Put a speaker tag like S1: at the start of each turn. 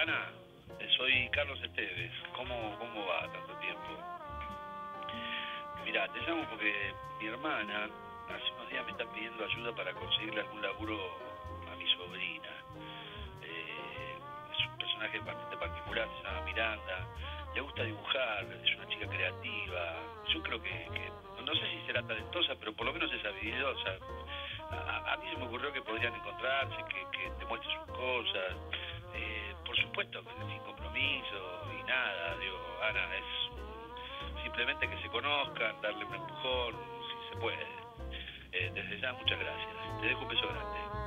S1: Ana, soy Carlos Esteves. ¿Cómo va tanto tiempo? Mira, te llamo porque mi hermana hace unos días me está pidiendo ayuda para conseguirle algún laburo a mi sobrina. Es un personaje bastante particular, se llama Miranda. Le gusta dibujar, es una chica creativa. Yo creo que no sé si será talentosa, pero por lo menos es habilidosa. A mí se me ocurrió que podrían encontrarse, que te muestre sus cosas. Por supuesto, sin compromiso y nada. Digo, Ana, es simplemente que se conozcan, darle un empujón, si se puede. Desde ya, muchas gracias. Te dejo un beso grande.